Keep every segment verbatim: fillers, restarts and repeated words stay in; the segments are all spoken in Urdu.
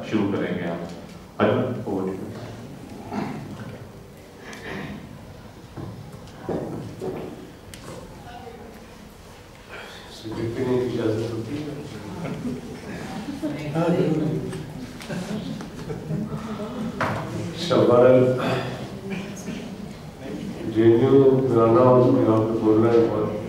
شروع کریں گے آپ. شبارل جے این یو میں آنا اور یہاں پہ بولنا ہے بہت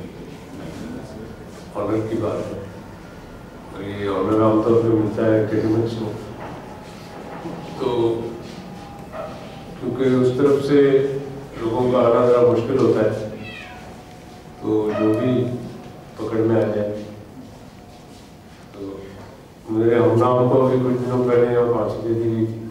آنر کی بات ہے. اور یہ آنر عام طور پہ ملتا ہے اکیڈمکس میں. تو کیونکہ اس طرف سے لوگوں کا آنا ذرا مشکل ہوتا ہے تو جو بھی پکڑ میں آ جائے. تو میرے ہم نام کو بھی کچھ دنوں پہلے یہاں پھانسی دے دی گئی تھی.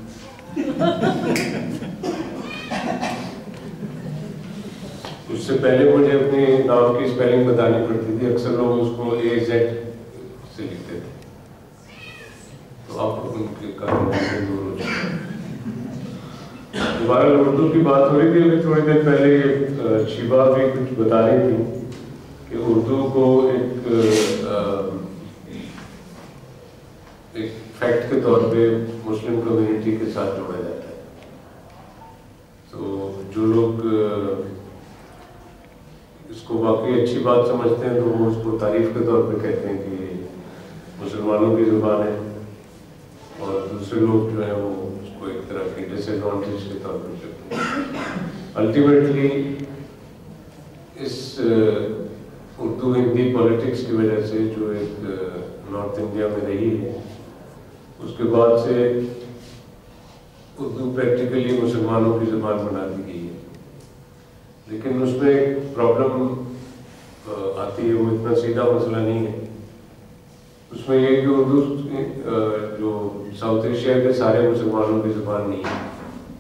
اس سے پہلے مجھے اپنے نام کی اسپیلنگ بتانی پڑتی تھی. اکثر لوگ اس کو اے زیڈ سے لکھتے تھے. تو آپ ان کے کارن سے دور ہو جائے. دوبارہ اردو کی بات ہو رہی تھی. ابھی تھوڑی دیر پہلے شیبا بھی کچھ بتا رہی تھی کہ اردو کو ایک ایک فیکٹ کے طور پہ مسلم کمیونٹی کے ساتھ جوڑا جاتا ہے. تو جو لوگ اس کو واقعی اچھی بات سمجھتے ہیں تو وہ اس کو تعریف کے طور پہ کہتے ہیں کہ یہ مسلمانوں کی زبان ہے. اور دوسرے لوگ جو ہیں وہ اس کو ایک طرح کی ڈس ایڈوانٹیج کے طور پہ کہتے ہیں. الٹیمیٹلی اس اردو ہندی پالیٹکس کی وجہ سے جو ایک نارتھ انڈیا میں رہی ہے اس کے بعد سے اردو پریکٹیکلی مسلمانوں کی زبان بنا دی گئی ہے. لیکن اس میں ایک پرابلم آتی ہے. وہ اتنا سیدھا مسئلہ نہیں ہے. اس میں یہ کہ اردو جو ساؤتھ ایشیا کے سارے مسلمانوں کی زبان نہیں ہے.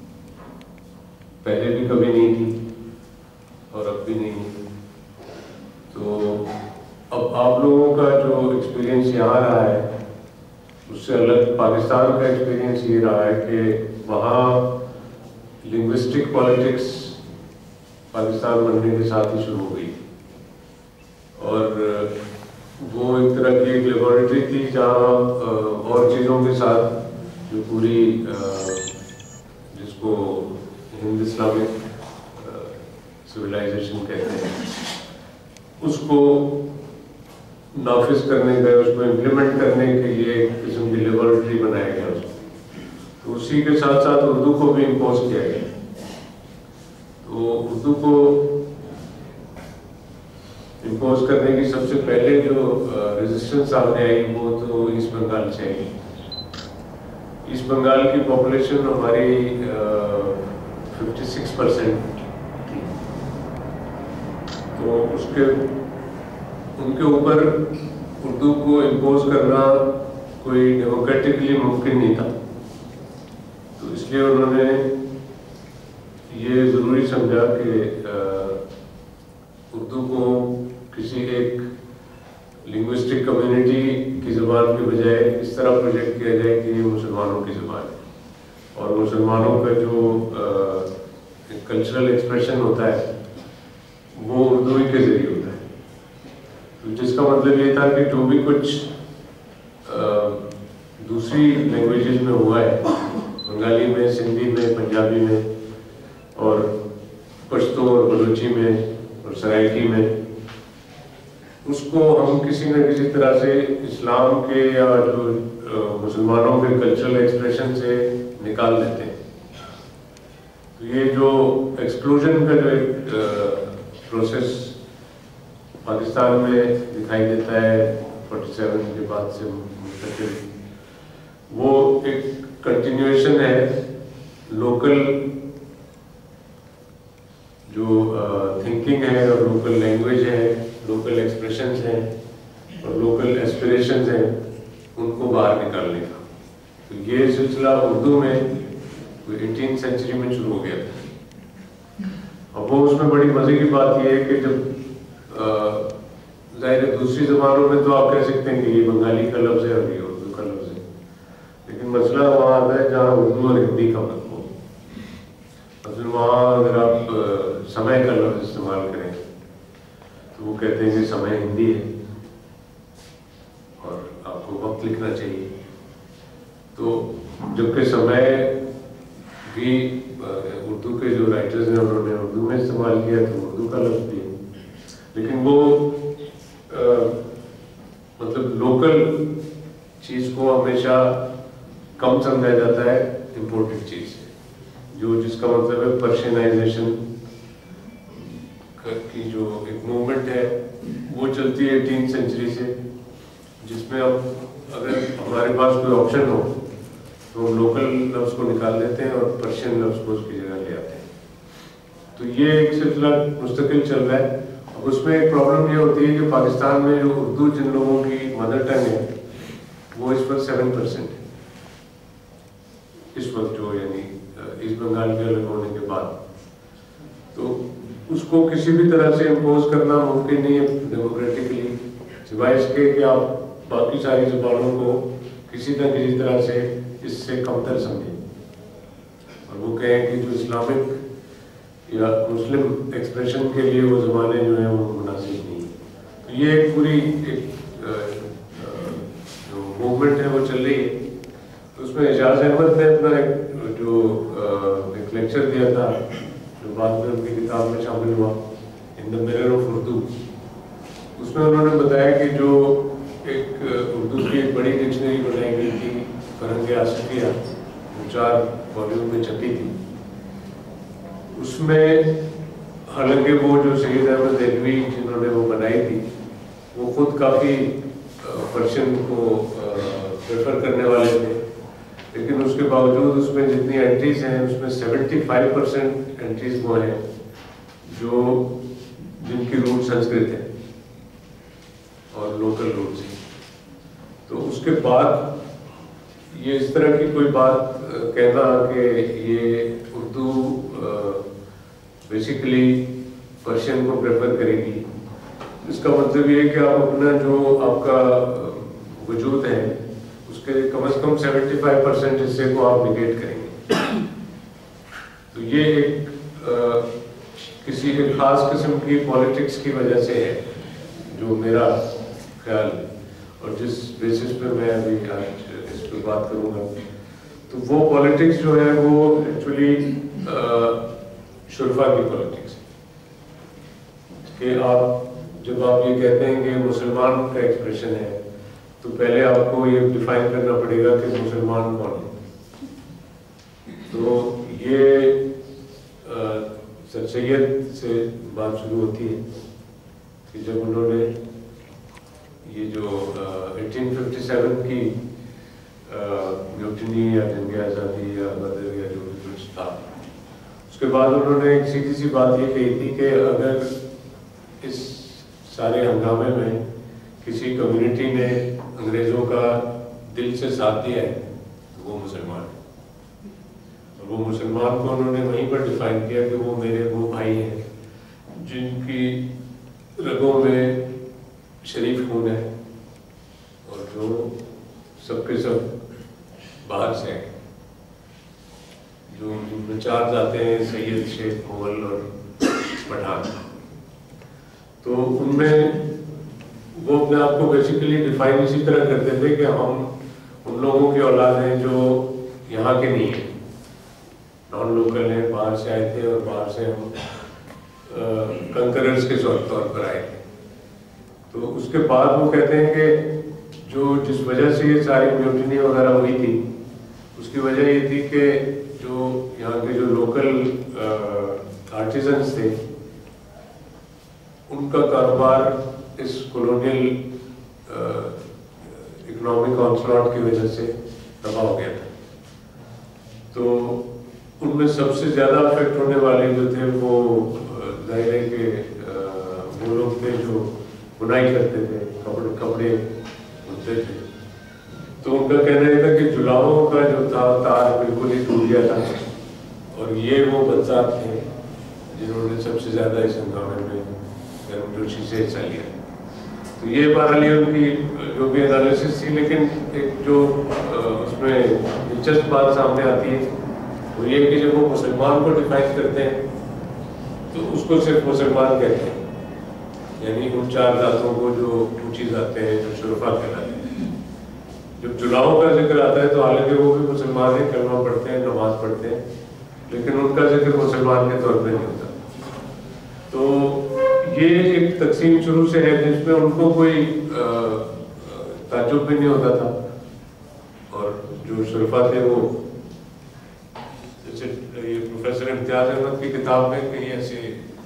پہلے بھی کبھی نہیں تھی اور اب بھی نہیں ہے. تو اب آپ لوگوں کا جو ایکسپیرینس یہاں رہا ہے اس سے الگ پاکستان کا ایکسپیرینس یہ رہا ہے کہ وہاں لنگوسٹک پالیٹکس پاکستان بننے کے ساتھ ہی شروع ہو گئی. اور وہ ایک طرح کی ایک لیبارٹری تھی جہاں اور چیزوں کے ساتھ جو پوری جس کو ہند اسلامک سویلائزیشن کہتے ہیں اس کو نافذ کرنے کا, اس کو امپلیمنٹ کرنے کے لیے ایک قسم کی لیبارٹری بنایا گیا اس کو. تو اسی کے ساتھ ساتھ اردو کو بھی امپوز کیا گیا. تو اردو کو امپوز کرنے کی سب سے پہلے جو ریزسٹنس سامنے آئی وہ تو ایسٹ بنگال سے آئی. ایسٹ بنگال کی پاپولیشن ہماری ففٹی سکس پرسینٹ تھی. تو اس کے ان کے اوپر اردو کو امپوز کرنا کوئی ڈیموکریٹکلی ممکن نہیں تھا. تو اس لیے انہوں نے یہ ضروری سمجھا کہ اردو کو کسی ایک لنگوسٹک کمیونٹی کی زبان کے بجائے اس طرح پروجیکٹ کیا جائے کہ یہ مسلمانوں کی زبان ہے. اور مسلمانوں کا جو کلچرل ایکسپریشن ہوتا ہے وہ اردو ہی کے ذریعے ہوتا ہے. جس کا مطلب یہ تھا کہ جو بھی کچھ دوسری لینگویجز میں ہوا ہے, بنگالی میں, سندھی میں, پنجابی میں اور پشتو اور بلوچی میں اور سرائکی میں, اس کو ہم کسی نہ کسی طرح سے اسلام کے یا جو مسلمانوں کے کلچرل ایکسپریشن سے نکال دیتے ہیں. تو یہ جو ایکسکلوژن کا جو ایک پروسیس پاکستان میں دکھائی دیتا ہے فورٹی سیون کے بعد سے مستقل, وہ ایک کنٹینیویشن ہے لوکل جو تھنکنگ ہے اور لوکل لینگویج ہے, لوکل ایکسپریشنز ہیں اور لوکل ایسپریشنز ہیں, ان کو باہر نکالنے کا. تو یہ سلسلہ اردو میں ایٹین سینچری میں شروع ہو گیا تھا. اب وہ اس میں بڑی مزے کی بات یہ ہے کہ جب ظاہر ہے دوسری زبانوں میں تو آپ کہہ سکتے ہیں کہ یہ بنگالی کا لفظ ہے اور یہ اردو کا لفظ ہے, لیکن مسئلہ وہاں آتا ہے جہاں اردو اور ہندی کا مطلب ہو. مثلاً وہاں اگر آپ سمے کا لفظ استعمال کریں تو وہ کہتے ہیں کہ سمے ہندی ہے اور آپ کو وقت لکھنا چاہیے. तो जबकि समय भी उर्दू के जो राइटर्स हैं उन्होंने उर्दू में इस्तेमाल किया तो उर्दू का लफ्ज़ भी, लेकिन वो आ, मतलब लोकल चीज़ को हमेशा कम समझा जाता है इम्पोर्टेड चीज़ से, जो जिसका मतलब है पर्शियनाइजेशन की जो एक मूवमेंट है वो चलती है एटीन सेंचुरी से, जिसमें अब अगर हमारे पास कोई ऑप्शन हो तो हम लोकल लफ्ज़ को निकाल देते हैं और पर्शियन लफ्ज़ को उसकी जगह ले आते हैं। तो ये एक सिलसिला मुस्तकिल चल रहा है। अब उसमें एक प्रॉब्लम ये होती है कि पाकिस्तान में जो उर्दू जिन लोगों की मदर टंग है वो इस वक्त सेवन परसेंट है इस वक्त, जो यानी ईस्ट बंगाल के अलग होने के बाद, तो उसको किसी भी तरह से इम्पोज करना मुमकिन नहीं है डेमोक्रेटिकली, सिवाय इसके कि आप बाकी सारी ज़बानों को किसी न किसी तरह से इससे कमतर समझें और वो कहें कि जो इस्लामिक या मुस्लिम एक्सप्रेशन के लिए वो ज़बानें जो हैं वो मुनासिब नहीं है। तो ये एक पूरी एक जो मूवमेंट है वो चल रही है। तो उसमें एजाज अहमद ने अपना एक जो एक लेक्चर दिया था जो बाद में उनकी किताब में शामिल हुआ, in the mirror of Urdu, उसमें उन्होंने बताया कि जो एक उर्दू की एक बड़ी डिक्शनरी बनाई गई थी फरंग आसिफिया, जो चार वॉल्यूम में छपी थी, उसमें हालांकि वो जो सैयद अहमद देहलवी जिन्होंने वो बनाई थी वो खुद काफ़ी पर्शियन को प्रेफर करने वाले थे, लेकिन उसके बावजूद उसमें जितनी एंट्रीज हैं उसमें सेवेंटी फाइव परसेंट एंट्रीज वो हैं जो जिनकी रूट संस्कृत है और लोकल रूट्स हैं। तो उसके बाद ये इस तरह की कोई बात कहना कि ये उर्दू बेसिकली पर्शियन को प्रेफर करेगी, इसका मतलब ये है कि आप अपना जो आपका वजूद है उसके कम से कम सेवेंटी फाइव परसेंट हिस्से को आप निगेट करेंगे। तो ये एक आ, किसी एक खास किस्म की पॉलिटिक्स की वजह से है, जो मेरा ख्याल, और जिस बेसिस पे मैं अभी आज इस पर बात करूँगा, तो वो पॉलिटिक्स जो है वो एक्चुअली शुरफा की पॉलिटिक्स है कि आप जब आप ये कहते हैं कि मुसलमान का एक्सप्रेशन है तो पहले आपको ये डिफाइन करना पड़ेगा कि मुसलमान कौन है। तो ये सर सैयद से बात शुरू होती है कि जब उन्होंने ये जो एटीन फिफ्टी सेवन की म्यूटिनी या जंग आज़ादी या बदर या जो भी कुछ था, उसके बाद उन्होंने एक सीधी सी बात ये कही थी कि अगर इस सारे हंगामे में किसी कम्युनिटी ने अंग्रेज़ों का दिल से साथ दिया है तो वो मुसलमान है, और वो मुसलमान को उन्होंने वहीं पर डिफाइन किया कि वो मेरे वो भाई हैं जिनकी रगों में शरीफ खून है और जो सबके सब बाहर से हैं, जो जिनमें चार जाते हैं सैयद, शेख, मुगल और पठान। तो उनमें वो अपने आप को बेसिकली डिफाइन इसी तरह करते थे कि हम उन लोगों की औलाद हैं जो यहाँ के नहीं हैं, नॉन लोकल हैं, बाहर से आए थे और बाहर से हम कंकरर्स के तौर पर आए थे। तो उसके बाद वो कहते हैं कि जो जिस वजह से ये सारी म्यूटिनी वगैरह हुई थी उसकी वजह ये थी कि जो यहाँ के जो लोकल आर्टिजन्स थे उनका कारोबार इस कॉलोनियल इकोनॉमिक ऑनस्लॉट की वजह से तबाह हो गया था। तो उनमें सबसे ज़्यादा अफेक्ट होने वाले जो थे वो जाहिर है कि वो लोग थे जो बुनाई करते थे, कपड़े कपड़े बुनते थे। तो उनका कहना ये था कि जुलाहों का जो था तार बिल्कुल ही टूट गया था और ये वो बदसात थे जिन्होंने सबसे ज़्यादा इस हंगामे में गर्मजोशी से हिस्सा लिया। तो ये बहरहाल उनकी जो भी एनालिसिस थी, लेकिन एक जो उसमें दिलचस्प बात सामने आती है वो ये कि जब वो मुसलमान को डिफाइन करते हैं तो उसको सिर्फ मुसलमान कहते हैं, यानी उन चार जातों को जो ऊँची जाते हैं जो शुरफा कहलाते हैं। जब जुलाओं का जिक्र आता है तो हालांकि वो भी मुसलमान हैं, कलमा पढ़ते हैं, नमाज पढ़ते हैं, लेकिन उनका जिक्र मुसलमान के तौर पे नहीं होता। तो ये एक तकसीम शुरू से है जिसमें उनको कोई ताज्जुब भी नहीं होता था, और जो शुरफा थे वो, जैसे ये प्रोफेसर इम्तियाज अहमद की किताब में कई ऐसे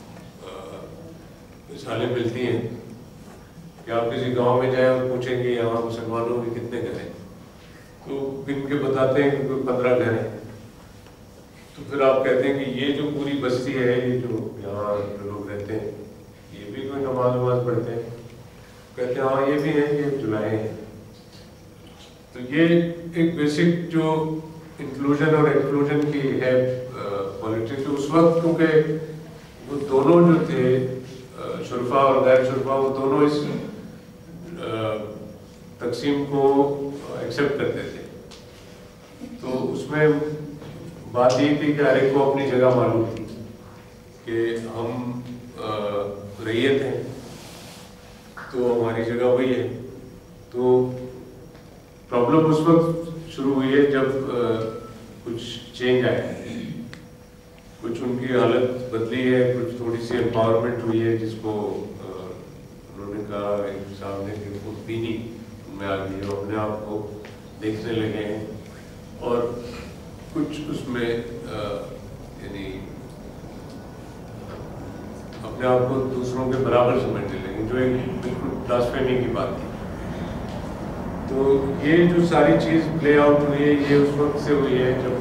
मिसालें मिलती हैं कि आप किसी गांव में जाएं और पूछेंगे यहाँ मुसलमानों के कितने घर हैं, तो गिन के बताते हैं कि कोई पंद्रह घर हैं। तो फिर आप कहते हैं कि ये जो पूरी बस्ती है, ये जो यहाँ जो लोग रहते हैं, ये भी कोई नमाज वमाज पढ़ते हैं? कहते हैं हाँ ये भी हैं, ये जुलाए हैं। तो ये एक बेसिक जो इंक्लूजन और एक्सक्लूजन की है पॉलिटिक्स, उस वक्त क्योंकि वो दोनों जो थे शुरफा और गैर शुरफा, वो दोनों इस तकसीम को एक्सेप्ट करते थे। तो उसमें बात ये थी कि हर एक को अपनी जगह मालूम थी कि हम रैयत हैं, तो हमारी जगह वही है। तो प्रॉब्लम उस वक्त शुरू हुई है जब आ, कुछ चेंज आया है, कुछ उनकी हालत बदली है, कुछ थोड़ी सी एम्पावरमेंट हुई है, जिसको उन्होंने कहा एक साहब ने कि खुदबीनी में आ गई और अपने आप को देखने लगे हैं, और कुछ उसमें यानी अपने आप को दूसरों के बराबर समझने लगे, जो एक बिल्कुल ब्लास्फेमी की बात थी। तो ये जो सारी चीज़ प्ले आउट हुई है, ये उस वक्त से हुई है जब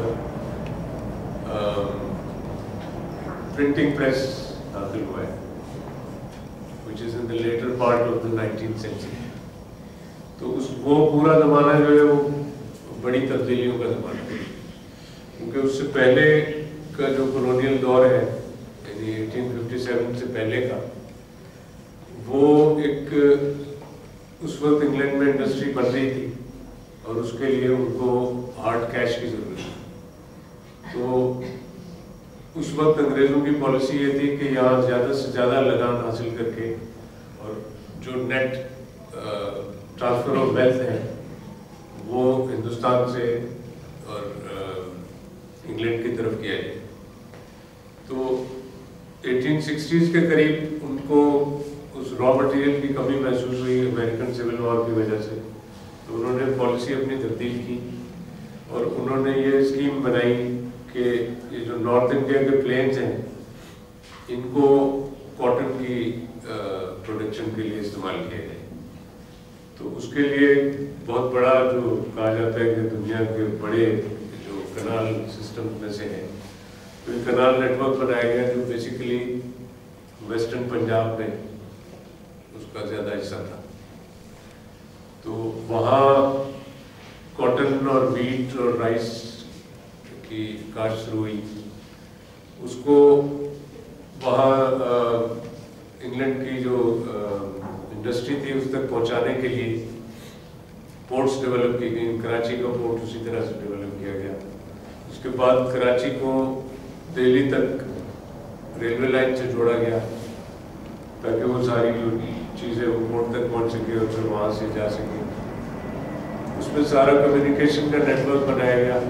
प्रिंटिंग प्रेस दाखिल हुआ है, which is in the later part of the nineteenth century। तो उस वो पूरा ज़माना जो है वो बड़ी तब्दीलियों का ज़माना है, क्योंकि उससे पहले का जो कॉलोनियल दौर है, यानी अठारह सौ सत्तावन से पहले का, वो एक उस वक्त इंग्लैंड में इंडस्ट्री बन रही थी और उसके लिए उनको हार्ड कैश की ज़रूरत थी। तो उस वक्त अंग्रेज़ों की पॉलिसी ये थी कि यहाँ ज़्यादा से ज़्यादा लगान हासिल करके, और जो नेट ट्रांसफ़र ऑफ वेल्थ है वो हिंदुस्तान से और इंग्लैंड की तरफ किया जाए। तो अठारह सौ साठ के करीब उनको उस रॉ मटेरियल की कमी महसूस हुई अमेरिकन सिविल वॉर की वजह से। तो उन्होंने पॉलिसी अपनी तब्दील की और उन्होंने ये स्कीम बनाई कि ये जो नॉर्थ इंडिया के प्लेन्स हैं, इनको कॉटन की प्रोडक्शन के लिए इस्तेमाल किया जाए। तो उसके लिए बहुत बड़ा जो कहा जाता है कि दुनिया के बड़े जो कनाल सिस्टम में से है, तो ये कनाल नेटवर्क बनाया गया जो बेसिकली वेस्टर्न पंजाब में उसका ज़्यादा हिस्सा था। तो वहाँ कॉटन और वीट और राइस की काश्त शुरू हुई। उसको वहाँ इंग्लैंड की जो इंडस्ट्री थी उस तक पहुँचाने के लिए पोर्ट्स डेवलप की गई। कराची का पोर्ट उसी तरह से डेवलप किया गया। उसके बाद कराची को दिल्ली तक रेलवे लाइन से जोड़ा गया ताकि वो सारी जो चीज़ें वो पोर्ट तक पहुँच सके और फिर वहाँ से जा सके। उसमें सारा कम्युनिकेशन का नेटवर्क बनाया गया,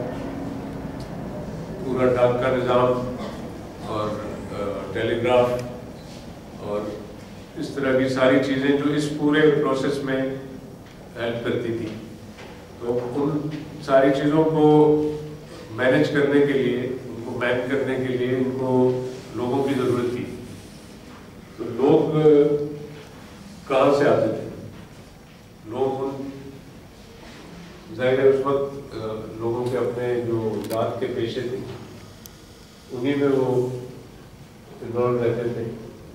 पूरा डाक का निज़ाम और टेलीग्राफ और इस तरह की सारी चीज़ें जो इस पूरे प्रोसेस में हेल्प करती थी। तो उन सारी चीज़ों को मैनेज करने के लिए, उनको मैन करने के लिए इनको लोगों की ज़रूरत थी। तो लोग कहाँ से आते थे? लोग ज़ाहिर है उस वक्त लोगों के अपने जो दांत के पेशे थे उन्हीं में वो इन्वॉल्व रहते थे।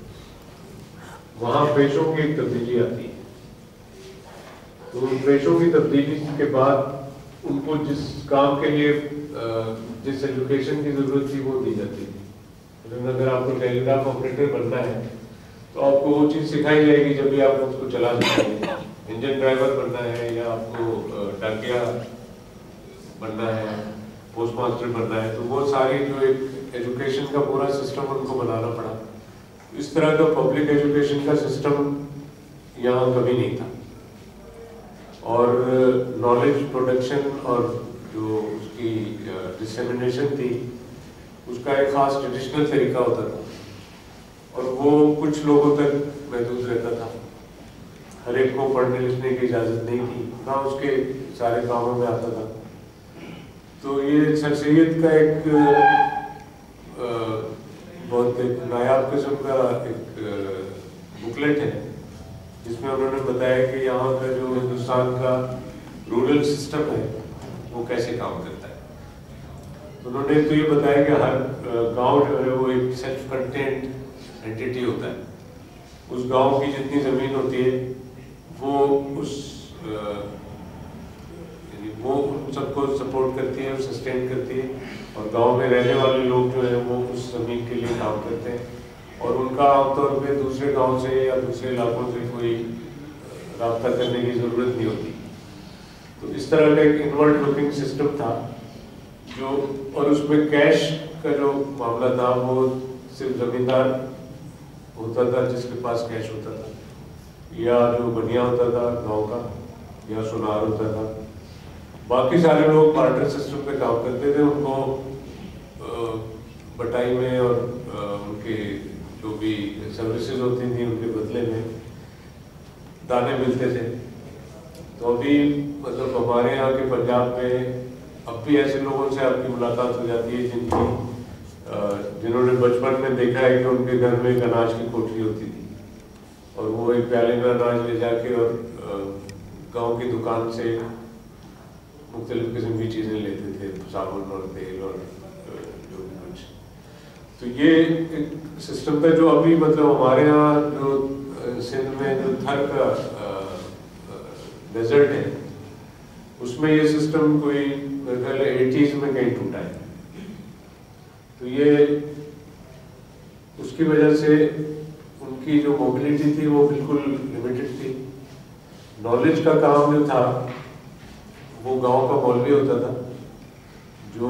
वहाँ पेशों की एक तब्दीली आती है। तो उन पेशों की तब्दीली के बाद उनको जिस काम के लिए जिस एजुकेशन की ज़रूरत थी वो दी जाती थी। अगर आपको टेलीग्राफ ऑपरेटर बनना है तो आपको वो चीज़ सिखाई जाएगी जब भी आप उसको चला सकेंगे। इंजन ड्राइवर बनना है या आपको डाकिया बनना है, पोस्ट मास्टर बनना है, तो वो सारी जो एक एजुकेशन का पूरा सिस्टम उनको बनाना पड़ा। इस तरह का पब्लिक एजुकेशन का सिस्टम यहाँ कभी नहीं था। اور نالج پروڈکشن اور جو اس کی ڈسیمینیشن تھی اس کا ایک خاص ٹریڈیشنل طریقہ ہوتا تھا اور وہ کچھ لوگوں تک محدود رہتا تھا. ہر ایک کو پڑھنے لکھنے کی اجازت نہیں تھی، نہ اس کے سارے کاموں میں آتا تھا. تو یہ سر سید کا ایک بہت ایک نایاب قسم کا ایک بکلیٹ ہے جس میں انہوں نے بتایا کہ یہاں کا جو ہندوستان کا رورل سسٹم ہے وہ کیسے کام کرتا ہے. انہوں نے تو یہ بتایا کہ ہر گاؤں جو ہے وہ ایک سیلف کنٹینٹ اینٹیٹی ہوتا ہے. اس گاؤں کی جتنی زمین ہوتی ہے وہ اس یعنی وہ ان سب کو سپورٹ کرتی ہے اور سسٹین کرتی ہے، اور گاؤں میں رہنے والے لوگ جو ہیں وہ اس زمین کے لیے کام کرتے ہیں اور ان کا عام طور پہ دوسرے گاؤں سے یا دوسرے علاقوں سے کوئی رابطہ کرنے کی ضرورت نہیں ہوتی. تو اس طرح کا ایک انورڈ لوکنگ سسٹم تھا جو، اور اس میں کیش کا جو معاملہ تھا وہ صرف زمیندار ہوتا تھا جس کے پاس کیش ہوتا تھا، یا جو بنیا ہوتا تھا گاؤں کا، یا سونار ہوتا تھا. باقی سارے لوگ بارٹر سسٹم پہ کام کرتے تھے. ان کو بٹائی میں اور ان کے جو بھی سروسز ہوتی تھیں ان کے بدلے میں دانے ملتے تھے. تو ابھی مطلب ہمارے یہاں کے پنجاب میں اب بھی ایسے لوگوں سے آپ کی ملاقات ہو جاتی ہے جن کی جنہوں نے بچپن میں دیکھا ہے کہ ان کے گھر میں ایک اناج کی کوٹری ہوتی تھی اور وہ ایک پیالے میں اناج لے جا کے اور گاؤں کی دکان سے مختلف قسم کی چیزیں لیتے تھے، صابن اور تیل اور جو بھی کچھ. تو یہ ایک سسٹم تھا جو ابھی مطلب ہمارے یہاں جو سندھ میں جو تھر کا ڈیزرٹ ہے اس میں یہ سسٹم کوئی میرے خیال ہے ایٹیز میں کہیں ٹوٹا ہے. تو یہ اس کی وجہ سے ان کی جو موبلٹی تھی وہ بالکل لمیٹڈ تھی. نالج کا کام جو تھا وہ گاؤں کا مولوی ہوتا تھا جو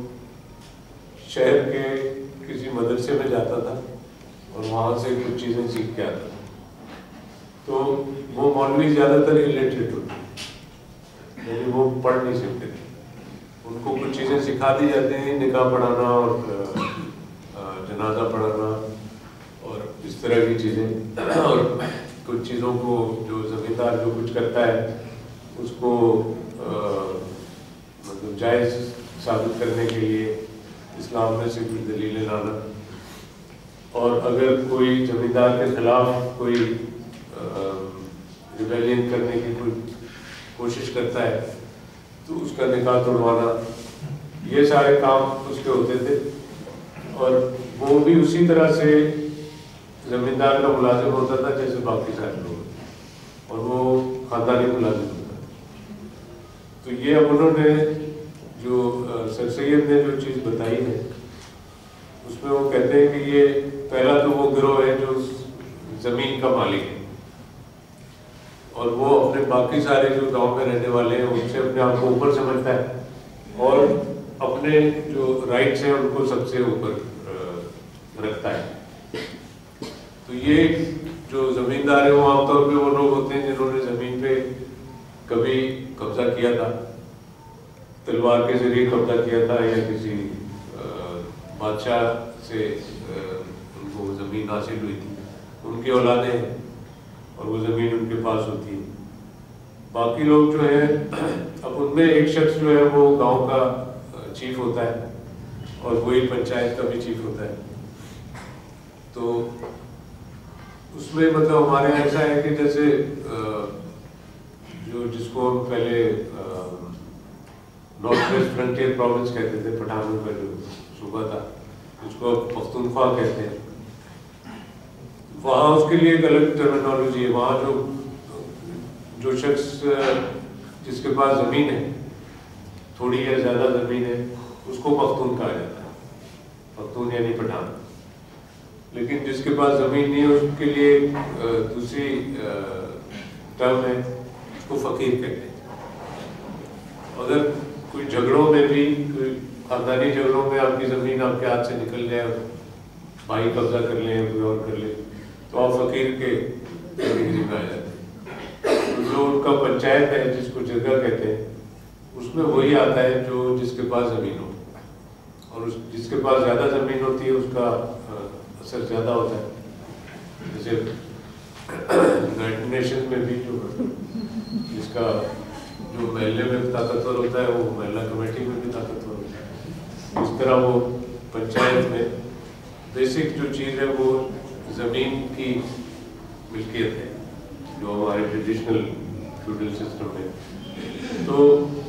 شہر کے کسی مدرسے میں جاتا تھا اور وہاں سے کچھ چیزیں سیکھ کے آتا تھا. تو وہ مولوی زیادہ تر الٹریٹ ہوتے تھے، یعنی وہ پڑھ نہیں سکتے تھے. ان کو کچھ چیزیں سکھا دی جاتی ہیں، نکاح پڑھانا اور جنازہ پڑھانا اور اس طرح کی چیزیں، اور کچھ چیزوں کو جو زمیندار جو کچھ کرتا ہے اس کو مطلب جائز ثابت کرنے کے لیے اسلام میں سے کچھ دلیلیں لانا. اور اگر کوئی زمیندار کے خلاف کوئی ریبیلین کرنے کی کوئی کوشش کرتا ہے تو اس کا نکاح توڑوانا، یہ سارے کام اس کے ہوتے تھے. اور وہ بھی اسی طرح سے زمیندار کا ملازم ہوتا تھا جیسے باقی سارے لوگ، اور وہ خاندانی ملازم ہوتا تھا. تو یہ اب انہوں نے جو سر سید نے جو چیز بتائی ہے اس میں وہ کہتے ہیں کہ یہ پہلا تو وہ گروہ ہے جو زمین کا مالک ہے اور وہ اپنے باقی سارے جو گاؤں میں رہنے والے ہیں ان سے اپنے آپ کو اوپر سمجھتا ہے اور اپنے جو رائٹس ہیں ان کو سب سے اوپر رکھتا ہے. تو یہ جو زمیندار ہیں وہ عام طور پہ وہ لوگ ہوتے ہیں جنہوں نے زمین پہ کبھی قبضہ کیا تھا، تلوار کے ذریعے قبضہ کیا تھا یا کسی بادشاہ سے ان کو زمین حاصل ہوئی تھی، ان کی اولادیں ہیں اور وہ زمین ان کے پاس ہوتی ہے. باقی لوگ جو ہیں اب ان میں ایک شخص جو ہے وہ گاؤں کا چیف ہوتا ہے اور وہی پنچایت کا بھی چیف ہوتا ہے. تو اس میں مطلب ہمارے یہاں ایسا ہے کہ جیسے جو جس کو ہم پہلے نارتھ ویسٹ فرنٹیئر پروونس کہتے تھے، پٹھانوں کا جو صوبہ تھا اس کو پختونخوا کہتے ہیں، وہاں اس کے لیے ایک الگ ٹرمینالوجی ہے. وہاں جو جو شخص جس کے پاس زمین ہے، تھوڑی یا زیادہ زمین ہے، اس کو پختون کہا جاتا ہے، پختون یعنی پٹھان. لیکن جس کے پاس زمین نہیں ہے اس کے لیے دوسری ٹرم ہے، اس کو فقیر کہتے ہیں. اگر کوئی جھگڑوں میں بھی، کوئی خاندانی جھگڑوں میں آپ کی زمین آپ کے ہاتھ سے نکل جائے اور بھائی قبضہ کر لیں کوئی اور کر لے تو آپ فقیر کے کیٹیگری میں آ جاتے ہیں. جو ان کا पंचायत है जिसको जगह कहते हैं, उसमें वही आता है जो जिसके पास ज़मीन हो, और उस जिसके पास ज़्यादा ज़मीन होती है उसका असर ज़्यादा होता है। जैसे यूनाइटेड नेशन में भी जो जिसका जो महल्ले में ताकतवर होता है वो महिला कमेटी में भी ताकतवर होता है। इस तरह वो पंचायत में बेसिक जो चीज़ है वो ज़मीन की मिल्कियत है, जो हमारे ट्रेडिशनल फ्यूडल सिस्टम में। तो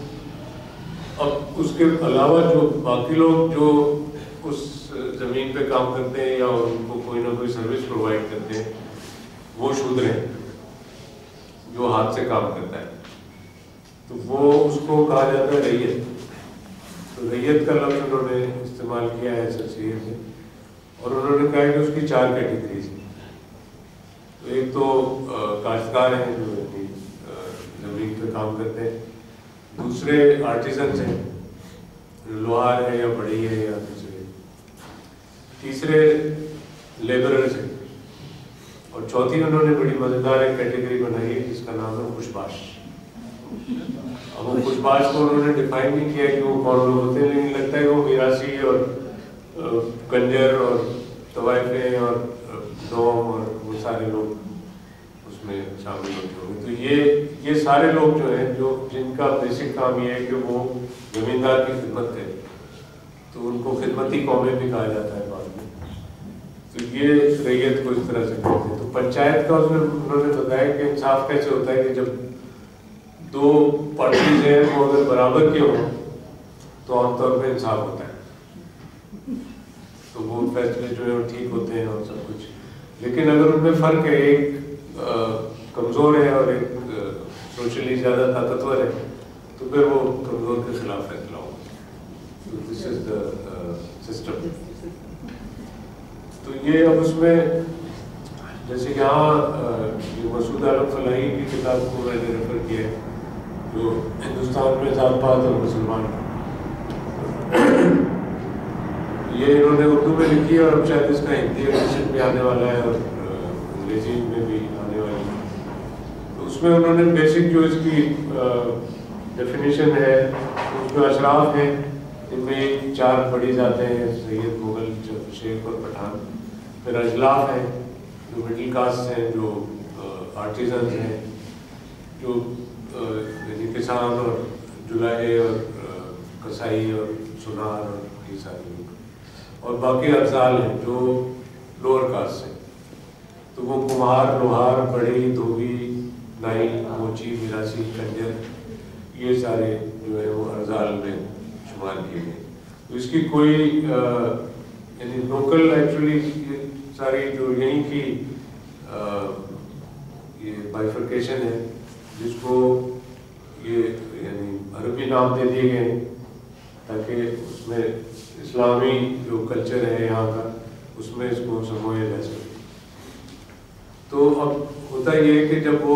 अब उसके अलावा जो बाकी लोग जो उस ज़मीन पे काम करते हैं या उनको कोई ना कोई सर्विस प्रोवाइड करते हैं, वो शूद्र हैं, जो हाथ से काम करता है, तो वो उसको कहा जाता है रैयत। तो रैयत का लफ्ज़ उन्होंने इस्तेमाल किया है एसोसिएशन से, और उन्होंने कहा कि उसकी चार कैटेगरीज हैं। तो एक तो काश्तकार हैं जो ज़मीन पे काम करते हैं, दूसरे आर्टिजन्स हैं, लोहार है या बढ़ई है या दूसरे, तीसरे लेबरर्स हैं, और चौथी उन्होंने बड़ी मज़ेदार एक कैटेगरी बनाई है जिसका नाम है खुशबाश। अब वो खुशबाश को उन्होंने डिफाइन नहीं किया कि वो कौन लोग होते हैं, लेकिन लगता है वो मिरासी और कंजर और तवाइफे और डोम और वो सारे लोग उसमें शामिल होते होंगे। तो ये ये सारे लोग जो हैं जो जिनका बेसिक काम ये है कि वो ज़मींदार की खिदमत करें, तो उनको खिदमती कौमें भी कहा जाता है बाद में। तो ये रैयत को इस तरह से कहते हैं। तो पंचायत का उसमें उन्होंने बताया कि इंसाफ कैसे होता है कि जब दो पार्टीज हैं वो अगर बराबर के हों तो आमतौर पर इंसाफ होता है, तो वो फैसले जो है वो ठीक होते हैं और सब कुछ। लेकिन अगर उनमें फ़र्क है, एक आ, कमज़ोर है और एक सोशली ज़्यादा ताकतवर है, तो फिर वो कमज़ोर के खिलाफ फैसला होगा। तो दिस इज द सिस्टम। तो ये अब उसमें जैसे यहाँ मसूद आलम फलाही की किताब को मैंने रेफर किया है, जो हिंदुस्तान में ज़ात पात और मुसलमान, ये इन्होंने उर्दू में लिखी है और अब शायद इसका हिंदी एडिशन भी आने वाला है और अंग्रेजी में भी आने वाली है। तो उसमें उन्होंने बेसिक जो इसकी डेफिनेशन है उसमें अशराफ हैं, इनमें चार बड़ी जाते हैं, सैयद, मुगल, शेख और पठान। फिर अजलाफ हैं जो मिडिल कास्ट हैं, जो आर्टिजन्स हैं, जो यानी किसान और जुलाहे और कसाई और सुनार और ये सारे लोग, और बाकी अफजाल हैं जो लोअर कास्ट हैं। तो वो कुम्हार, लोहार, बढ़ई, धोबी, नाई, मोची, मिरासी, कंजर, ये सारे जो है वो अफजाल में शुमार किए गए। तो इसकी कोई यानी लोकल एक्चुअली सारी जो यहीं की आ, ये बाइफर्केशन है, जिसको ये यानी अरबी नाम दे दिए गए ताकि उसमें इस्लामी जो कल्चर है यहाँ का उसमें इसको समोया जा सके। तो अब होता ये है कि जब वो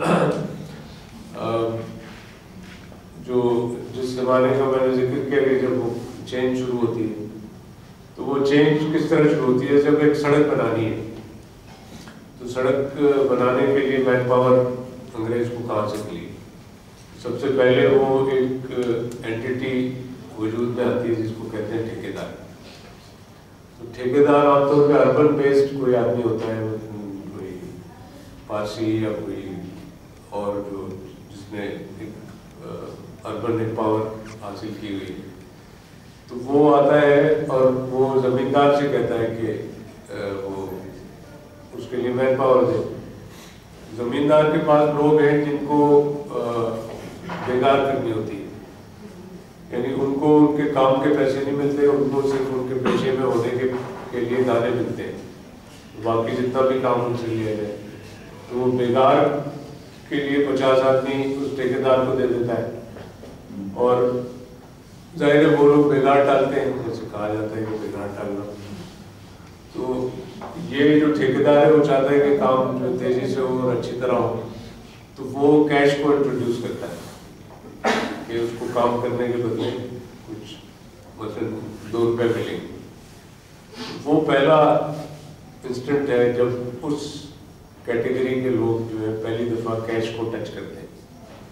जो जिस ज़माने का मैंने जिक्र किया कि जब वो चेंज शुरू होती है, तो वो चेंज किस तरह शुरू होती है। जब एक सड़क बनानी है, तो सड़क बनाने के लिए मैन पावर अंग्रेज को कहाँ से मिली? सबसे पहले वो एक एंटिटी वजूद में आती है जिसको कहते हैं ठेकेदार। तो ठेकेदार आमतौर पे अर्बन बेस्ड कोई आदमी होता है, कोई पारसी या कोई और जो जिसने एक अर्बन एक पावर हासिल की हुई है, तो वो आता है और वो ज़मींदार से कहता है कि वो उसके लिए मैन पावर दे। ज़मींदार के पास लोग हैं जिनको बेकार करनी होती है, यानी उनको उनके काम के पैसे नहीं मिलते, उनको सिर्फ उनके पेशे में होने के, के लिए दाने मिलते हैं, बाकी जितना भी काम उनसे लिया जाए। तो वो बेकार के लिए पचास आदमी उस ठेकेदार को दे देता है, और जाहिर है वो लोग बेकार डालते हैं, जैसे कहा जाता है कि बेकार डालना। तो ये जो ठेकेदार है वो चाहता है कि काम जो तेजी से हो और अच्छी तरह हो, तो वो कैश को इंट्रोड्यूस करता है कि उसको काम करने के बदले कुछ मतलब दो रुपये मिलेंगे। वो पहला इंस्टेंट है जब उस कैटेगरी के लोग जो है पहली दफ़ा कैश को टच करते हैं।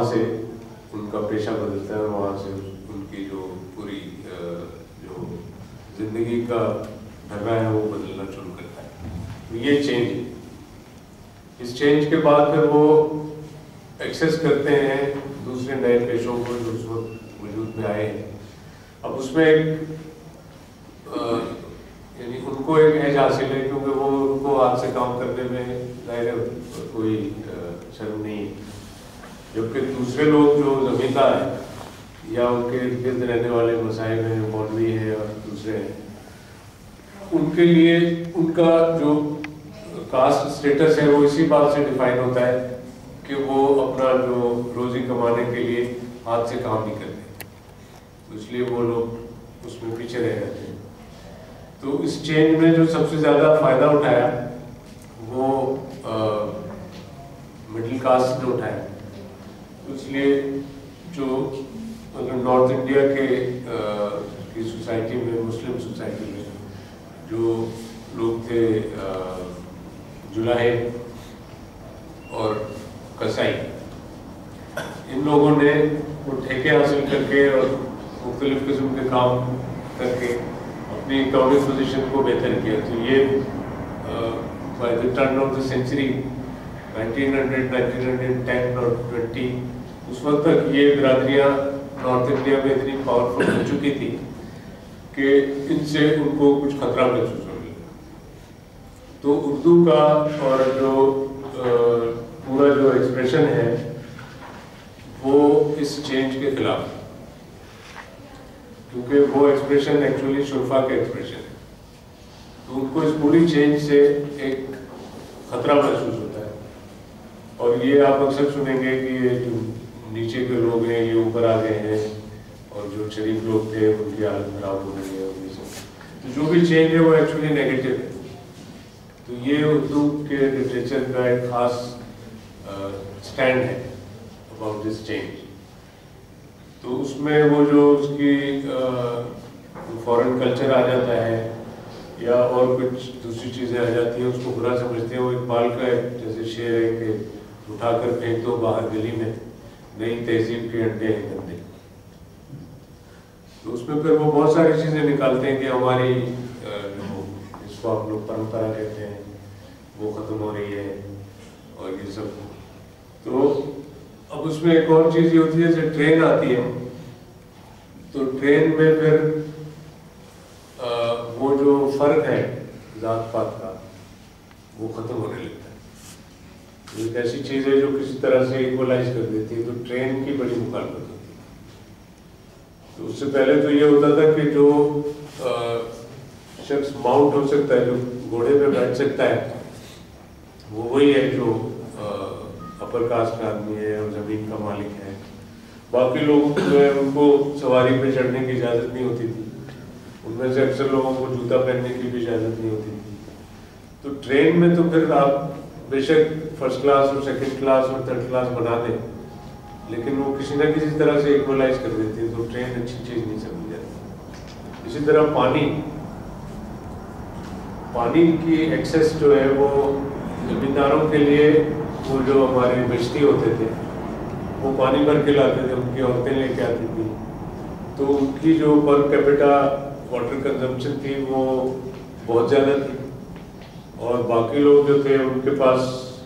سے ان کا پیشہ بدلتا ہے، وہاں سے ان کی جو پوری جو زندگی کا ڈھرا ہے وہ بدلنا شروع کرتا ہے. یہ چینج ہے. اس چینج کے بعد پھر وہ ایکسیس کرتے ہیں دوسرے نئے پیشوں کو جو اس وقت وجود میں آئے ہیں. اب اس میں ایک یعنی ان کو ایک ایج حاصل ہے کیونکہ وہ ان کو ہاتھ سے کام کرنے میں ظاہر ہے کوئی شرم نہیں ہے، جبکہ دوسرے لوگ جو زمیندار ہیں یا ان کے ارد گرد رہنے والے مسائل ہیں، مولوی ہیں اور دوسرے ہیں، ان کے لیے ان کا جو کاسٹ اسٹیٹس ہے وہ اسی بات سے ڈیفائن ہوتا ہے کہ وہ اپنا جو روزی کمانے کے لیے ہاتھ سے کام نہیں کرتے، اس لیے وہ لوگ اس میں پیچھے رہ جاتے ہیں. تو اس چینج میں جو سب سے زیادہ فائدہ اٹھایا وہ مڈل کاسٹ نے اٹھایا. اس لیے جو مطلب نارتھ انڈیا کے کی سوسائٹی میں، مسلم سوسائٹی میں جو لوگ تھے جلاہے اور کسائی، ان لوگوں نے وہ ٹھیکے حاصل کر کے اور مختلف قسم کے کام کر کے اپنی اکنامک پوزیشن کو بہتر کیا. تو یہ by the turn of the century nineteen hundred nineteen hundred ten اور ٹوینٹی اس وقت تک یہ برادریاں نارتھ انڈیا میں اتنی پاورفل ہو چکی تھی کہ ان سے ان کو کچھ خطرہ محسوس ہو گیا. تو اردو کا اور جو پورا جو ایکسپریشن ہے وہ اس چینج کے خلاف ہے، کیونکہ وہ ایکسپریشن ایکچولی شرفا کا ایکسپریشن ہے. تو ان کو اس پوری چینج سے ایک خطرہ محسوس ہوتا ہے. اور یہ آپ اکثر سنیں گے کہ یہ جو نیچے کے لوگ ہیں یہ اوپر آ گئے ہیں اور جو شریف لوگ تھے ان کی حالت خراب ہو گئی ہے. تو جو بھی چینج ہے وہ ایکچولی نیگیٹو ہے. تو یہ اردو کے لٹریچر کا ایک خاص اسٹینڈ ہے اباؤٹ دس چینج. تو اس میں وہ جو اس کی فورن کلچر آ جاتا ہے یا اور کچھ دوسری چیزیں آ جاتی ہیں اس کو برا سمجھتے ہیں. وہ اقبال کا ایک جیسے شعر ہے کہ اٹھا کر پھینک دو باہر گلی میں، نئی تہذیب کے انڈے ہیں گندے. تو اس میں پھر وہ بہت ساری چیزیں نکالتے ہیں کہ ہماری جو جس کو آپ لوگ پرمپرا کہتے ہیں وہ ختم ہو رہی ہے اور یہ سب. تو اب اس میں ایک اور چیز یہ ہوتی ہے جیسے ٹرین آتی ہے تو ٹرین میں پھر وہ جو فرق ہے ذات پات کا وہ ختم ہونے لگتا ہے. ایک ایسی چیز ہے جو کسی طرح سے ایکولائز کر دیتی ہے. تو ٹرین کی بڑی مخالفت ہوتی ہے. تو اس سے پہلے تو یہ ہوتا تھا کہ جو شخص ماؤنٹ ہو سکتا ہے، جو گھوڑے پہ بیٹھ سکتا ہے، وہ وہی ہے جو اپر کاسٹ کا آدمی ہے اور زمین کا مالک ہے. باقی لوگ جو ہے ان کو سواری پہ چڑھنے کی اجازت نہیں ہوتی تھی. ان میں سے اکثر لوگوں کو جوتا پہننے کی بھی اجازت نہیں ہوتی تھی. تو ٹرین میں تو پھر آپ بے شک فرسٹ کلاس اور سیکنڈ کلاس اور تھرڈ کلاس بنا دیں، لیکن وہ کسی نہ کسی طرح سے ایکولاائز کر دیتے ہیں. تو ٹرین اچھی چیز نہیں سمجھی جاتی. اسی طرح پانی پانی کی ایکسیس جو ہے وہ زمینداروں کے لیے، وہ جو ہمارے بشتی ہوتے تھے وہ پانی بھر کے لاتے تھے، ان کی عورتیں لے کے آتی تھی. تو ان کی جو پر کیپٹا واٹر کنزمپشن تھی وہ بہت زیادہ تھی. اور باقی لوگ جو تھے ان کے پاس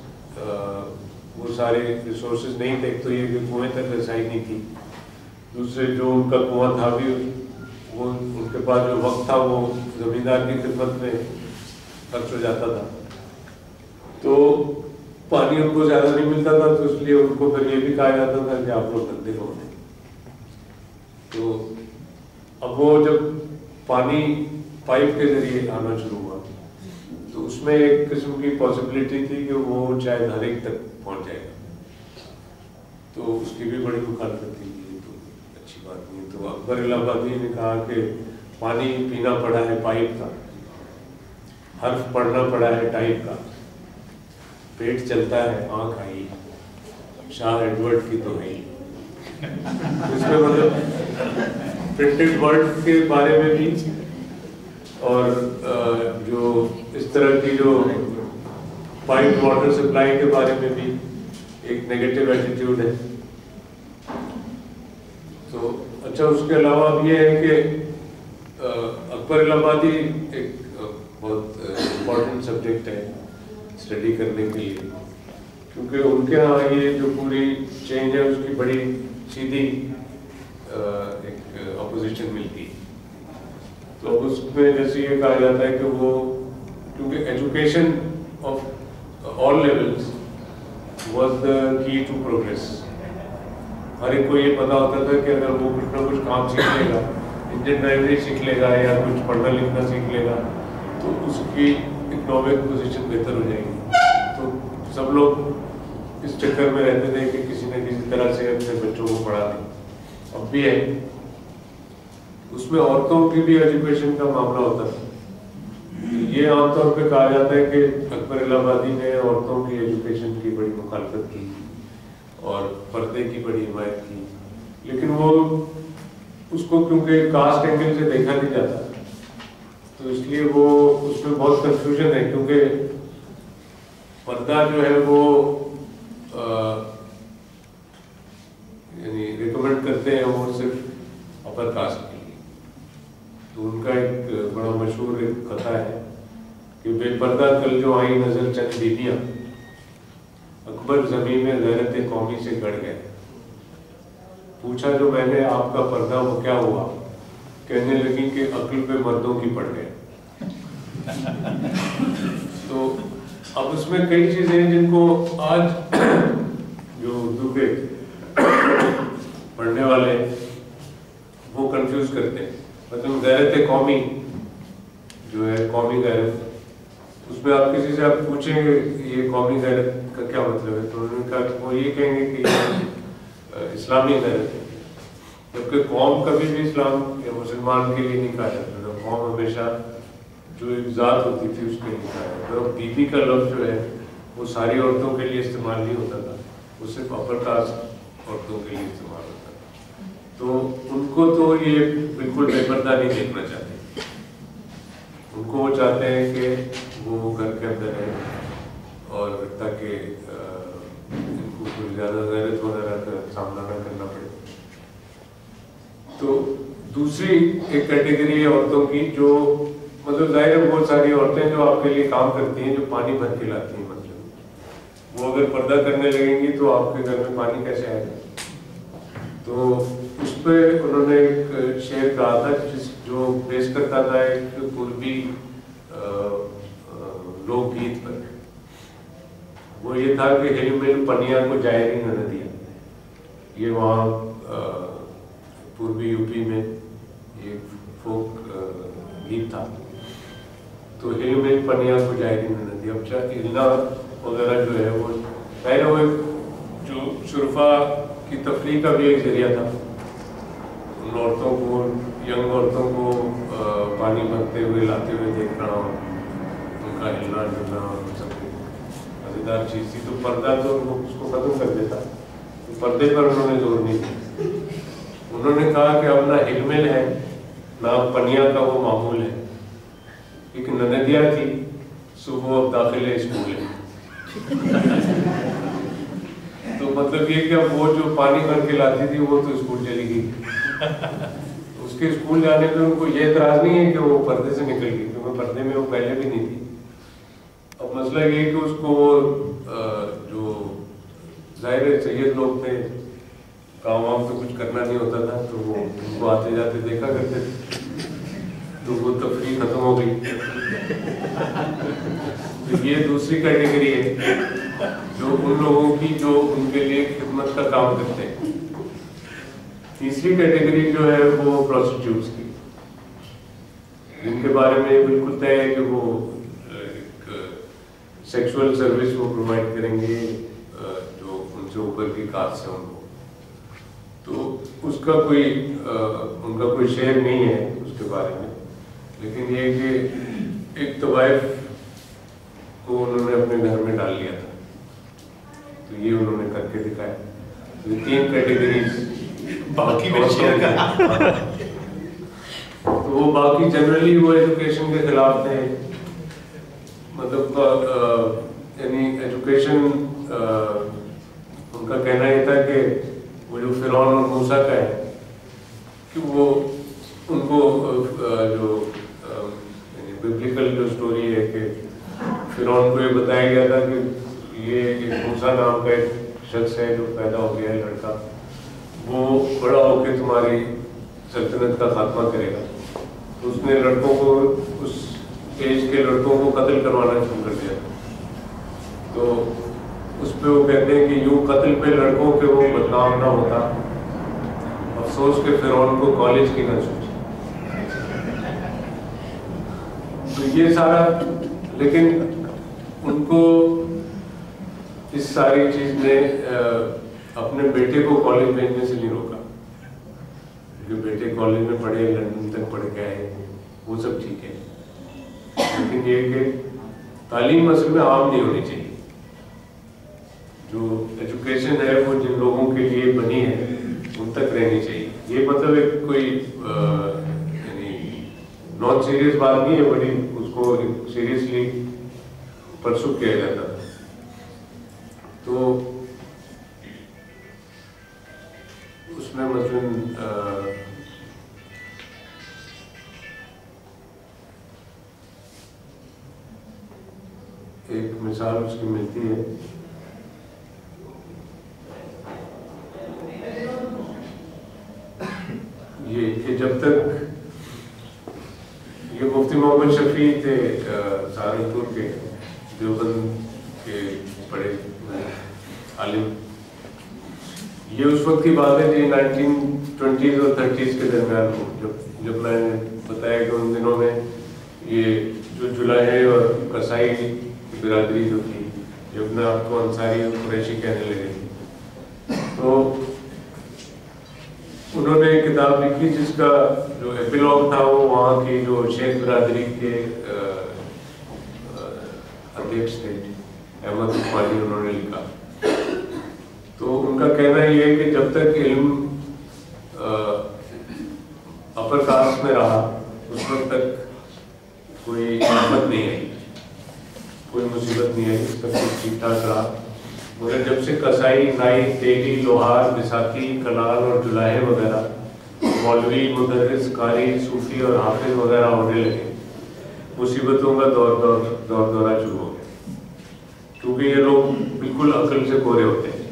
وہ سارے ریسورسز نہیں تھے. تو یہ کہ کنویں تک رسائی نہیں تھی. دوسرے جو ان کا کنواں تھا بھی وہ ان کے پاس جو وقت تھا وہ زمیندار کی خدمت میں خرچ ہو جاتا تھا. تو پانی ان کو زیادہ نہیں ملتا تھا. تو اس لیے ان کو پھر یہ بھی کہا جاتا تھا کہ آپ لوگ گندے لوگ ہیں. تو اب وہ جب پانی پائپ کے ذریعے آنا شروع ہوا تو اس میں ایک قسم کی پاسبلٹی تھی کہ وہ شاید ہر ایک تک پہنچ جائے گا. تو اس کی بھی بڑی مخالفت تھی. یہ تو اچھی بات نہیں. تو اکبر الہ آبادی نے کہا کہ پانی پینا پڑا ہے پائپ کا، حرف پڑھنا پڑا ہے ٹائپ کا، پیٹ چلتا ہے آنکھ آئی، شاہ ایڈورڈ کی تو ہے. اس میں مطلب پرنٹڈ ورڈ کے بارے میں بھی اور جو اس طرح کی جو پائپ واٹر سپلائی کے بارے میں بھی ایک نیگیٹو ایٹیٹیوڈ ہے. اچھا اس کے علاوہ اب یہ ہے کہ اکبر الہ آبادی ایک بہت امپورٹنٹ سبجیکٹ ہے اسٹڈی کرنے کے لیے، کیونکہ ان کے یہاں یہ جو پوری چینج ہے اس کی بڑی سیدھی ایک اپوزیشن ملتی ہے۔ تو اب اس میں جیسے یہ کہا جاتا ہے کہ وہ کیونکہ education of all levels was the key to progress, ہر ایک کو یہ پتا ہوتا تھا کہ اگر وہ کچھ نہ کچھ کام سیکھ لے گا، انجن ڈرائیوری سیکھ لے گا یا کچھ پڑھنا لکھنا سیکھ لے گا تو اس کی اکنامک پوزیشن بہتر ہو جائے گی۔ تو سب لوگ اس چکر میں رہتے تھے کہ کسی نہ کسی طرح سے اپنے بچوں کو پڑھا دیں۔ اب بھی ہے، اس میں عورتوں کی بھی ایجوکیشن کا معاملہ ہوتا ہے۔ یہ عام طور پہ کہا جاتا ہے کہ اکبر الہ آبادی نے عورتوں کی ایجوکیشن کی بڑی مخالفت کی اور پردے کی بڑی حمایت کی، لیکن وہ اس کو کیونکہ کاسٹ اینگل سے دیکھا نہیں جاتا تو اس لیے وہ اس میں بہت کنفیوژن ہے، کیونکہ پردہ جو ہے وہ یعنی ریکمینڈ کرتے ہیں وہ صرف اپر کاسٹ کے لیے۔ تو ان کا ایک بڑا مشہور ایک کتھا ہے کہ بے پردہ کل جو آئی نظر چند بیویاں، اکبر زمین میں غیرت قومی سے گڑ گئے، پوچھا جو میں نے آپ کا پردہ وہ کیا ہوا، کہنے لگی کہ عقل پہ مردوں کی پڑ گئے۔ تو اب اس میں کئی چیزیں ہیں جن کو آج جو اردو کے پڑھنے والے وہ کنفیوز کرتے ہیں۔ مطلب غیرت قومی جو ہے، قومی غیرت، اس میں آپ کسی سے آپ پوچھیں گے یہ قومی غیرت کا کیا مطلب ہے تو انہوں نے کہا کہ وہ یہ کہیں گے کہ یہ اسلامی غیرت ہے، جبکہ قوم کبھی بھی اسلام یا مسلمان کے لیے نہیں کہا جاتا تھا۔ قوم ہمیشہ جو ایک ذات ہوتی تھی اس کے لیے کہا جاتا تھا۔ بی بی کا لفظ جو ہے وہ ساری عورتوں کے لیے استعمال نہیں ہوتا تھا، وہ صرف اپر کاسٹ عورتوں کے لیے استعمال ہوتا تھا۔ تو ان کو تو یہ بالکل بے پردہ نہیں دیکھنا چاہتے، ان کو وہ چاہتے ہیں کہ وہ گھر کے اندر ہے اور تاکہ ان کو کوئی زیادہ غیرت وغیرہ کا سامنا نہ کرنا پڑے۔ تو دوسری ایک کیٹیگری ہے عورتوں کی جو مطلب ظاہر ہے بہت ساری عورتیں جو آپ کے لیے کام کرتی ہیں، جو پانی بھر کے لاتی ہیں، مطلب وہ اگر پردہ کرنے لگیں گی تو آپ کے گھر میں پانی کیسے آئے گا؟ تو اس پہ انہوں نے ایک شعر کہا تھا جس جو پیش کرتا تھا ایک پوربی لوک گیت پر۔ وہ یہ تھا کہ ہل مل پنیا کو جائے ہی نہ دیا۔ یہ وہاں پوربی یو پی میں یہ فوک گیت تھا۔ تو ہل مل پنیا کو جائے ہی نہ دیا۔ اچھا ہلنا وغیرہ جو ہے وہ ظاہر وہ جو شرفا کی تفریح کا بھی ایک ذریعہ تھا، ان عورتوں کو، ینگ عورتوں کو پانی بھرتے ہوئے لاتے ہوئے دیکھنا، ان کا ہلنا ڈلنا سب مزیدار چیز تھی۔ تو پردہ تو وہ اس کو ختم کر دیتا، پردے پر انہوں نے زور نہیں دیا۔ انہوں نے کہا کہ اب نہ ہل مل ہے نہ پنیا کا وہ معمول ہے، ایک نندیا تھی سو وہ اب داخل اسکول ہے۔ تو مطلب یہ کہ اب وہ جو پانی بھر کے لاتی تھی وہ تو اسکول چلی گئی، اس کے اسکول جانے میں ان کو یہ اعتراض نہیں ہے کہ وہ پردے سے نکل گئی، کیونکہ پردے میں وہ پہلے بھی نہیں تھی۔ اب مسئلہ یہ ہے کہ اس کو جو ظاہر سید لوگ تھے، کام وام تو کچھ کرنا نہیں ہوتا تھا، تو وہ ان کو آتے جاتے دیکھا کرتے تھے، تو وہ تفریح ختم ہو گئی۔ تو یہ دوسری کیٹیگری ہے جو ان لوگوں کی جو ان کے لیے خدمت کا کام کرتے ہیں۔ تیسری کیٹیگری جو ہے وہ پروسٹیٹیوٹس کی، جن کے بارے میں بالکل طے ہے کہ وہ ایک سیکشول سروس وہ پرووائڈ کریں گے جو ان سے اوپر کی کاسٹ ہے ان کو۔ تو اس کا کوئی ان کا کوئی شیئر نہیں ہے اس کے بارے میں، لیکن یہ کہ ایک طوائف کو انہوں نے اپنے گھر میں ڈال لیا تھا، تو یہ انہوں نے کر کے دکھایا۔ یہ تین کیٹیگریز باقی میں شیئر کا تو وہ باقی جنرلی وہ ایجوکیشن کے خلاف تھے، مطلب یعنی ایجوکیشن ان کا کہنا یہ تھا کہ وہ جو فرعون اور موسیٰ کا ہے کہ کہ وہ ان کو جو ببلیکل جو اسٹوری ہے کہ فرعون کو یہ بتایا گیا تھا کہ یہ ایک موسیٰ نام کا ایک شخص ہے جو پیدا ہو گیا ہے لڑکا، وہ بڑا ہو کے تمہاری سلطنت کا خاتمہ کرے گا. تو اس نے لڑکوں کو، اس ایج کے لڑکوں کو قتل کروانا شروع کر دیا. تو اس پہ وہ کہتے ہیں کہ یوں قتل پہ لڑکوں کے وہ بدنام نہ ہوتا، افسوس کہ فرعون کو کالج کی نہ سوچی. تو یہ سارا، لیکن ان کو اس ساری چیز نے اپنے بیٹے کو کالج بھیجنے سے نہیں روکا. جو بیٹے کالج میں پڑھے، لندن تک پڑھ کے آئے، وہ سب ٹھیک ہے، لیکن یہ کہ تعلیم اصل میں عام نہیں ہونی چاہیے. جو ایجوکیشن ہے وہ جن لوگوں کے لیے بنی ہے ان تک رہنی چاہیے. یہ مطلب ایک کوئی یعنی نان سیریس بات نہیں ہے، بڑی اس کو سیریسلی پرسو کیا جاتا تھا. تو اس میں مثلاً ایک مثال اس کی ملتی ہے. یہ کہ جب تک یہ مفتی محمد شفیع تھے سہارنپور کے، دیوبند کے بڑے عالم، یہ اس وقت کی بات ہے جی نائنٹین ٹوینٹیز اور تھرٹیز کے درمیان کو، جب جب میں نے بتایا کہ ان دنوں میں یہ جو جلائے اور کسائی کی برادری جو تھی، جو اپنے آپ کو انصاری اور قریشی کہنے لگے تھی، تو انہوں نے ایک کتاب لکھی جس کا جو ایپیلوگ تھا وہ وہاں کی جو شیخ برادری کے ادھیکش تھے احمد عثمانی، انہوں نے لکھا. تو ان کا کہنا یہ ہے کہ جب تک علم اپر کاسٹ میں رہا اس وقت تک کوئی آفت نہیں آئی، کوئی مصیبت نہیں آئی، سب کچھ ٹھیک ٹھاک رہا. مگر جب سے کسائی، نائی، تیلی، لوہار، بساتی، کلال اور جلاہے وغیرہ، مولوی، مدرس، قاری، صوفی اور حافظ وغیرہ ہونے لگے، مصیبتوں کا دور دور دور دورہ شروع ہو گیا، کیونکہ یہ لوگ بالکل عقل سے کورے ہوتے ہیں.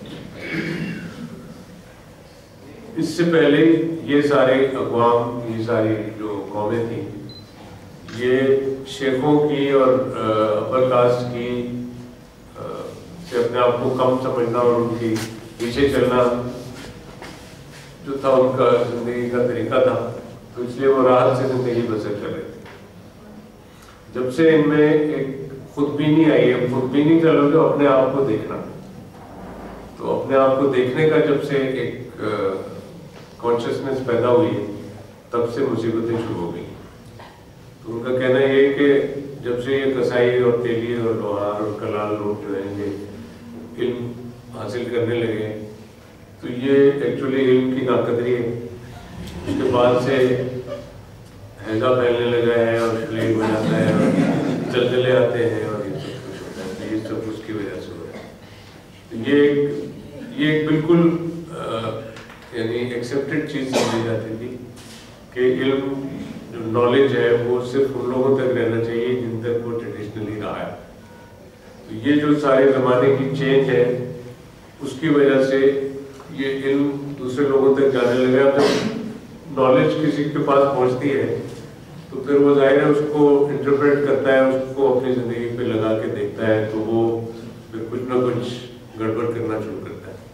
اس سے پہلے یہ سارے اقوام، یہ ساری جو قومیں تھیں، یہ شیخوں کی اور اپر کاسٹ کی سے اپنے آپ کو کم سمجھنا اور ان کی پیچھے چلنا جو تھا ان کا زندگی کا طریقہ تھا. تو اس لیے وہ راحت سے زندگی بسر کر رہے تھے. جب سے ان میں ایک خود بینی آئی ہے، خود بینی کا لوگ اپنے آپ کو دیکھنا، تو اپنے آپ کو دیکھنے کا جب سے ایک کانشیسنس پیدا ہوئی ہے، تب سے مصیبتیں شروع ہو گئی. تو ان کا کہنا یہ ہے کہ جب سے یہ کسائی اور تیلی اور لوہار اور کلال لوگ جو ہیں یہ علم حاصل کرنے لگے، تو یہ ایکچولی علم کی ناقدری ہے. اس کے بعد سے ہیضہ پھیلنے لگا ہے اور شلیک ہو جاتا ہے اور زلزلے آتے ہیں اور یہ سب کچھ ہوتا ہے. یہ سب اس کی وجہ سے ہو رہا ہے. یہ ایک یہ ایک بالکل یعنی ایکسیپٹڈ چیز سمجھی جاتی تھی کہ علم جو نالج ہے وہ صرف ان لوگوں تک رہنا چاہیے جن تک وہ ٹریڈیشنلی رہا ہے. تو یہ جو سارے زمانے کی چینج ہے اس کی وجہ سے یہ علم دوسرے لوگوں تک جانے لگا. جب نالج کسی کے پاس پہنچتی ہے تو پھر وہ ظاہر ہے اس کو انٹرپریٹ کرتا ہے، اس کو اپنی زندگی پہ لگا کے دیکھتا ہے، تو وہ پھر کچھ نہ کچھ گڑبڑ کرنا شروع کرتا ہے.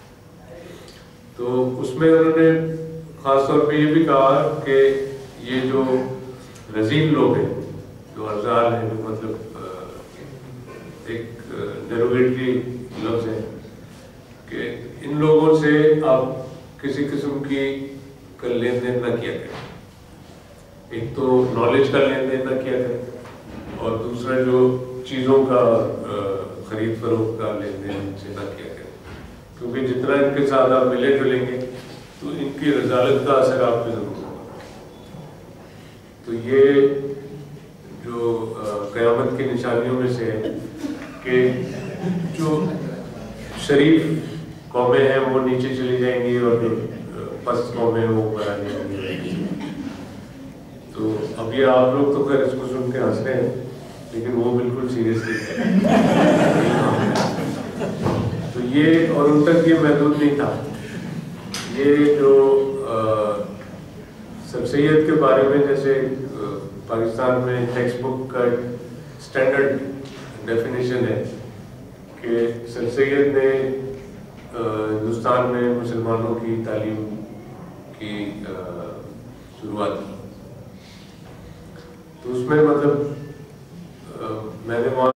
تو اس میں انہوں نے خاص طور پہ یہ بھی کہا کہ یہ جو رذیل لوگ ہیں، جو ارزال ہیں، جو مطلب ایک ڈیروگیٹری لفظ ہے، کہ ان لوگوں سے آپ کسی قسم کی کا لین دین نہ کیا کریں. ایک تو نالج کا لین دین نہ کیا کریں، اور دوسرا جو چیزوں کا خرید فروخت کا لین دین سے نہ کیا کریں، کیونکہ جتنا ان کے ساتھ آپ ملے جلیں گے تو ان کی رذالت کا اثر آپ پہ ضرور ہوگا. تو یہ جو قیامت کی نشانیوں میں سے ہے کہ جو شریف قومیں ہیں وہ نیچے چلی جائیں گی اور جو پست قومیں ہیں وہ اوپر آ جائیں گی. یہ آپ لوگ تو خیر اس کو سن کے ہنس رہے ہیں لیکن وہ بالکل سیریسلی تو یہ اور ان تک یہ محدود نہیں تھا. یہ جو سر سید کے بارے میں جیسے پاکستان میں ٹیکسٹ بک کا اسٹینڈرڈ ڈیفینیشن ہے کہ سر سید نے ہندوستان میں مسلمانوں کی تعلیم کی شروعات کی. تو اس میں مطلب میں نے وہاں